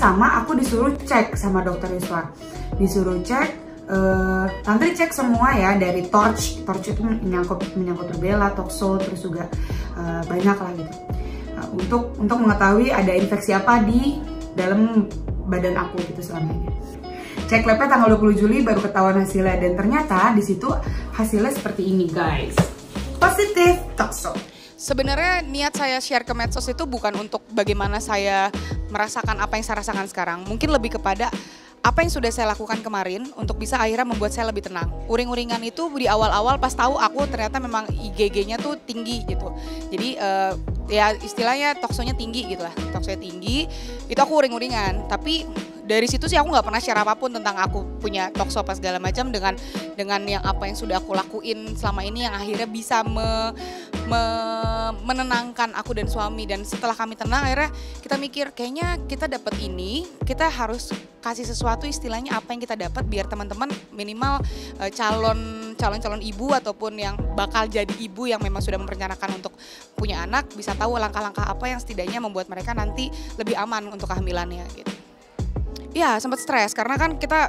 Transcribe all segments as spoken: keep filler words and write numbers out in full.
sama aku disuruh cek sama dokter Yuswa, disuruh cek. Uh, tante cek semua ya, dari torch, torch itu menyangkut menyangkut rubella, toxo, terus juga uh, banyak lah gitu. Uh, untuk untuk mengetahui ada infeksi apa di dalam badan aku gitu selama ini. Cek labnya tanggal dua puluh Juli baru ketahuan hasilnya, dan ternyata di situ hasilnya seperti ini guys. Positif toxo. Sebenarnya niat saya share ke medsos itu bukan untuk bagaimana saya merasakan apa yang saya rasakan sekarang. Mungkin lebih kepada apa yang sudah saya lakukan kemarin untuk bisa akhirnya membuat saya lebih tenang. Uring-uringan itu di awal-awal pas tahu aku ternyata memang I G G-nya tuh tinggi gitu. Jadi uh, ya istilahnya toksonya tinggi gitu lah. Toksonya tinggi, itu aku uring-uringan. Tapi dari situ sih aku nggak pernah share apapun tentang aku punya tokso apa segala macam, dengan dengan yang apa yang sudah aku lakuin selama ini yang akhirnya bisa me, me, menenangkan aku dan suami. Dan setelah kami tenang akhirnya kita mikir kayaknya kita dapat ini, kita harus kasih sesuatu, istilahnya apa yang kita dapat biar teman-teman minimal uh, calon calon-calon ibu ataupun yang bakal jadi ibu yang memang sudah merencanakan untuk punya anak bisa tahu langkah-langkah apa yang setidaknya membuat mereka nanti lebih aman untuk kehamilannya gitu. Ya sempat stres karena kan kita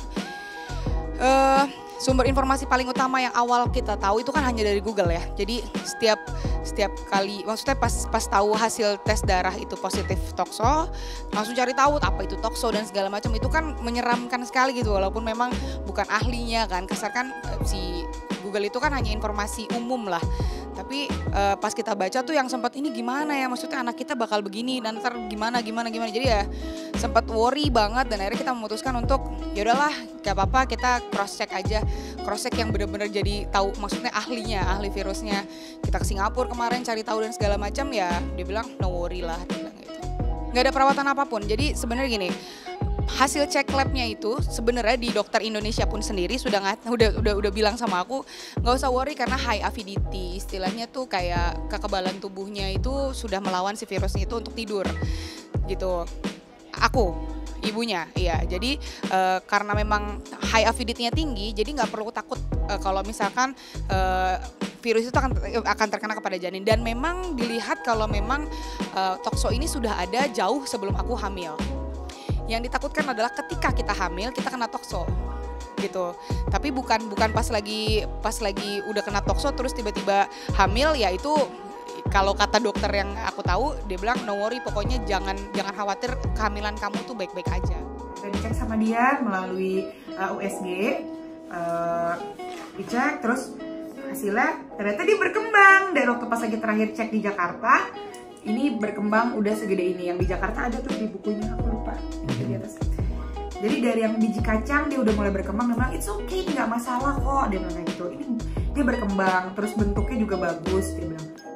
uh, sumber informasi paling utama yang awal kita tahu itu kan hanya dari Google ya. Jadi setiap setiap kali, maksudnya pas pas tahu hasil tes darah itu positif toxo, langsung cari tahu apa itu toxo dan segala macam. Itu kan menyeramkan sekali gitu, walaupun memang bukan ahlinya kan. Kasar kan si Google itu kan hanya informasi umum lah. Tapi uh, pas kita baca tuh yang sempat ini gimana ya, maksudnya anak kita bakal begini dan ntar gimana gimana gimana. Jadi ya sempat worry banget, dan akhirnya kita memutuskan untuk ya udahlah gak apa-apa, kita cross check aja, cross check yang benar-benar jadi tahu, maksudnya ahlinya, ahli virusnya. Kita ke Singapura kemarin cari tahu dan segala macam, ya dia bilang no worry lah, dia bilang gitu. Nggak ada perawatan apapun. Jadi sebenarnya gini, hasil cek labnya itu sebenarnya di dokter Indonesia pun sendiri sudah nggak, udah udah udah bilang sama aku nggak usah worry karena high avidity, istilahnya tuh kayak kekebalan tubuhnya itu sudah melawan si virusnya itu untuk tidur gitu. Aku ibunya, iya. Jadi uh, karena memang high avidity-nya tinggi, jadi nggak perlu takut uh, kalau misalkan uh, virus itu akan akan terkena kepada janin. Dan memang dilihat kalau memang uh, toxo ini sudah ada jauh sebelum aku hamil. Yang ditakutkan adalah ketika kita hamil kita kena toxo gitu. Tapi bukan bukan pas lagi pas lagi udah kena toxo terus tiba-tiba hamil, ya itu kalau kata dokter yang aku tahu dia bilang no worry, pokoknya jangan jangan khawatir, kehamilan kamu tuh baik-baik aja. Udah dicek sama dia melalui uh, U S G, uh, dicek terus hasilnya ternyata dia berkembang. Dari waktu pas lagi terakhir cek di Jakarta, ini berkembang udah segede ini. Yang di Jakarta ada tuh di bukunya, aku lupa di atas. Jadi dari yang biji kacang dia udah mulai berkembang, dia bilang it's okay, nggak masalah kok, dia bilang gitu. Ini dia berkembang terus bentuknya juga bagus, dia bilang.